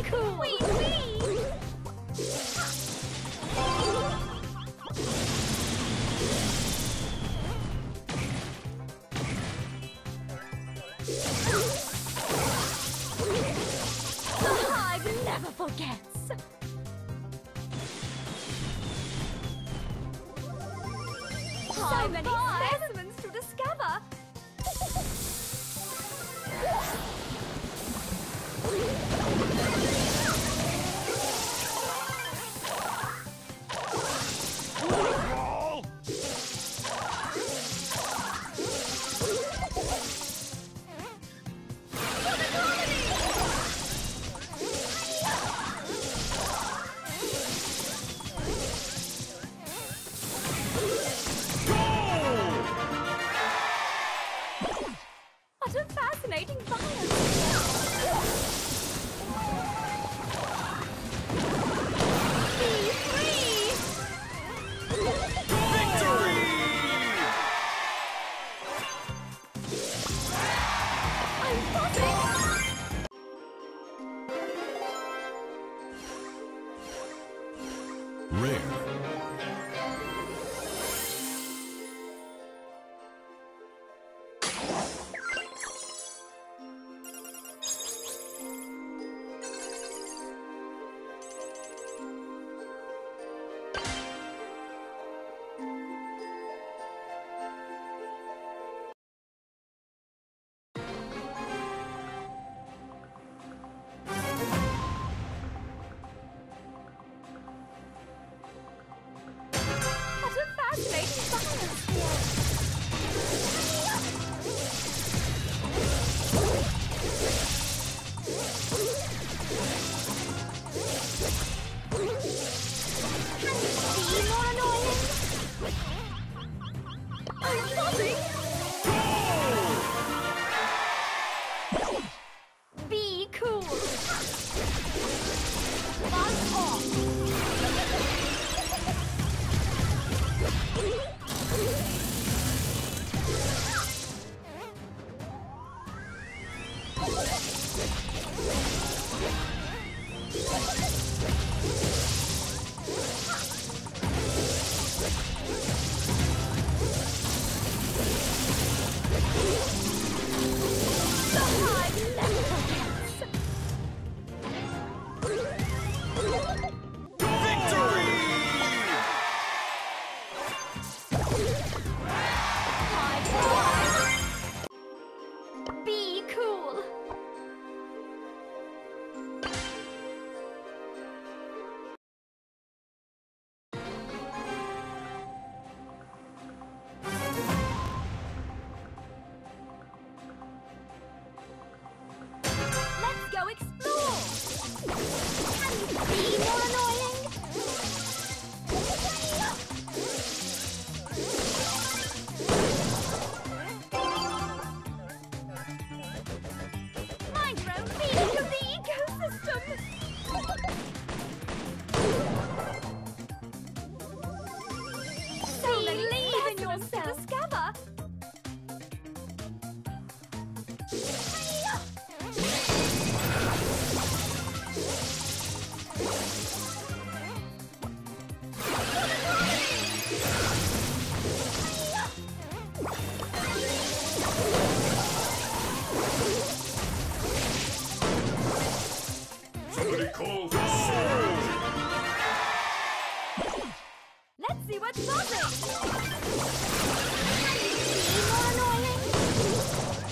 cool! Wee wee! The hive never forgets! So many specimens to discover! Brawl! What a fascinating violence! Be free! Victory! I'm buzzing! Rare. What a fascinating violence here! Can you be more annoying? I'm buzzing! Be cool! Buzz off! The hive never forgets! Victory! Hive! Be cool! Let's go explore! Can you be more annoying? Mind your own meaning of the ecosystem! So believe in yourself to discover! Somebody call for sword! Let's see what's buzzing! Be more annoying!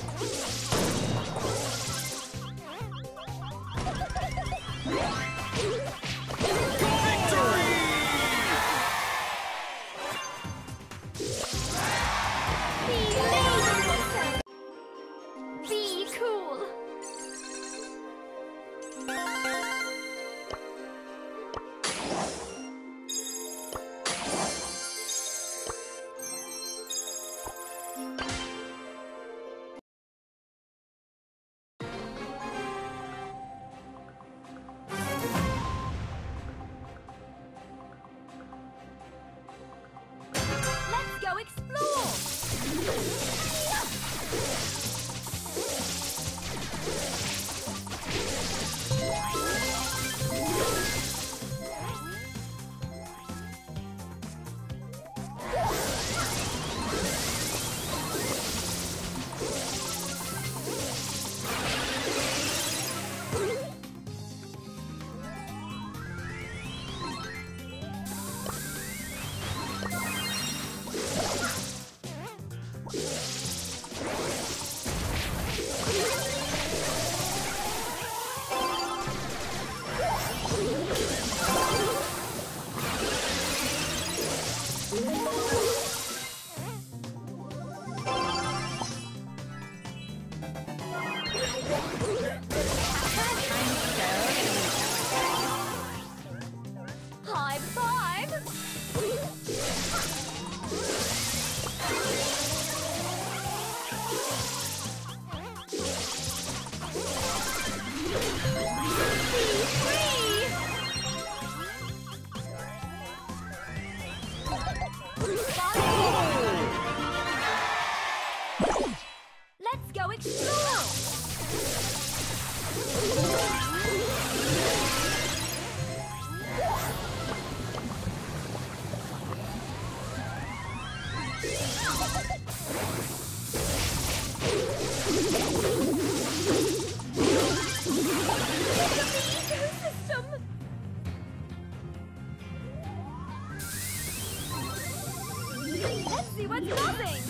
Victory! Believe in yourself! Be cool! High five! Let's go explore! Let's see what's buzzing!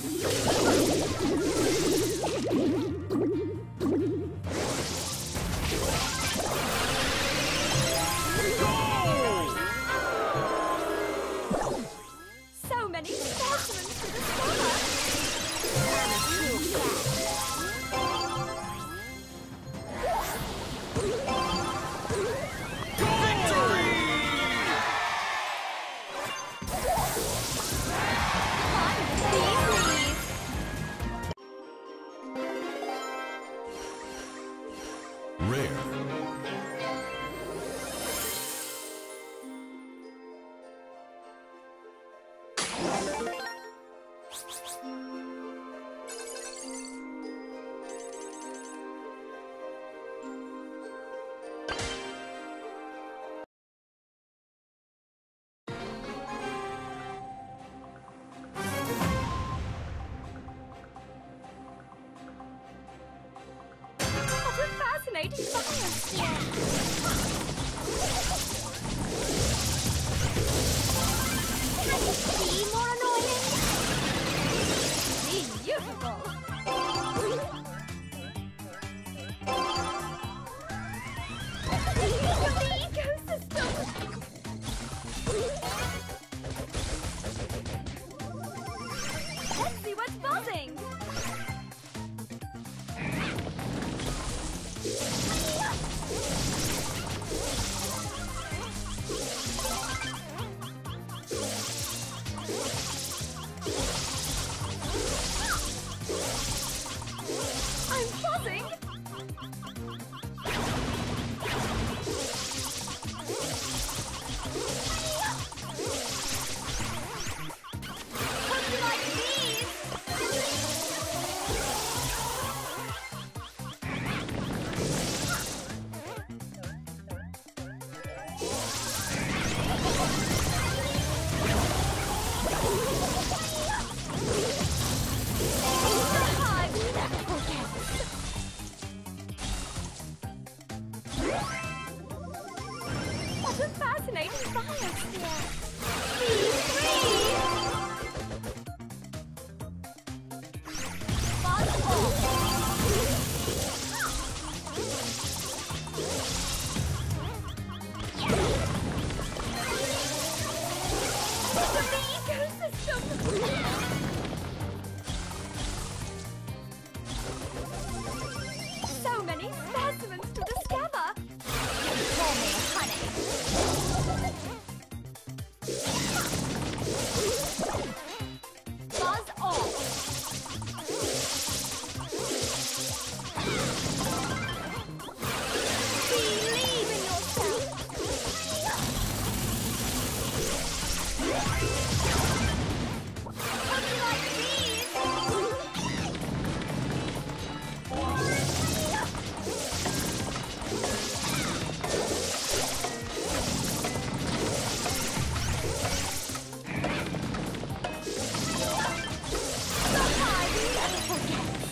So many specimens to discover! Rare. What a fascinating biosphere! Can it be more annoying? Beautiful! The ecosystem! Let's see what's buzzing! I'm buzzing! Hope you like these! I've never forget. What a fascinating biosphere! Be free! Buzz off! Look at the ecosystem! So many specimens to discover! You call me honey! Buzz off! Believe in yourself! Hope you like these! The high never forgets!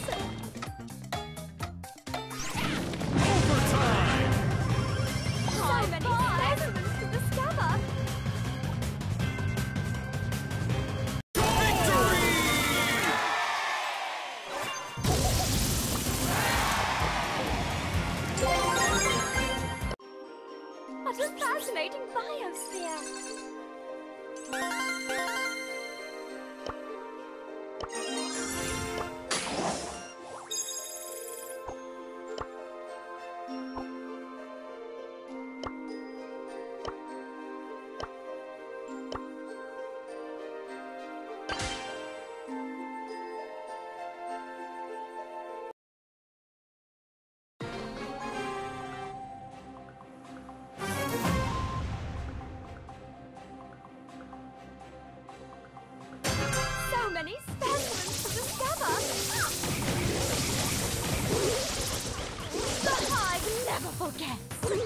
Overtime. So many specimens to discover! Victory! What a fascinating biosphere! wonderful guess.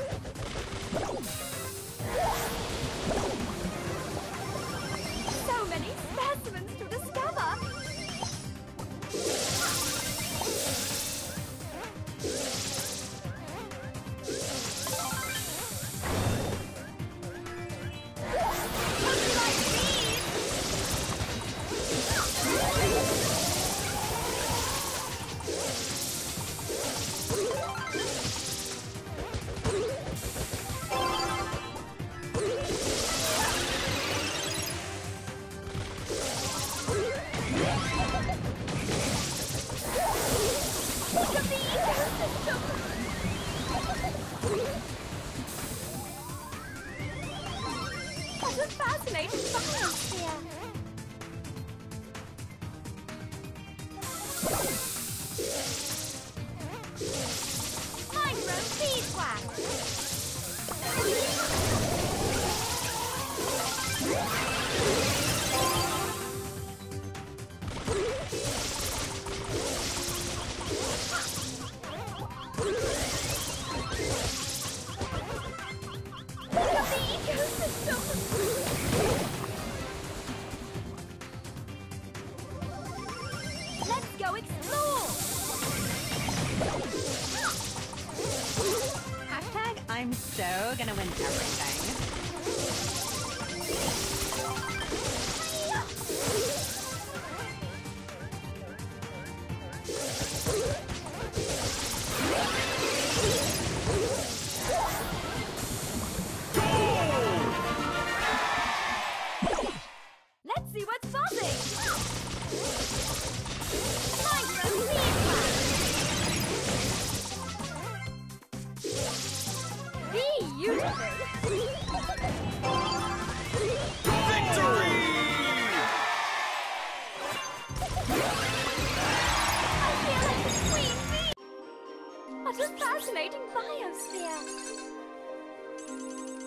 So many specimens to discover. Would you like these? Look at the ecosystem! What a fascinating biosphere! Micro beeswax! Look at the ecosystem! Let's go explore! Hashtag I'm so gonna win everything. Let's see what's buzzing! Micro beeswax! Beautiful! Victory! I feel like a queen bee! What a fascinating biosphere!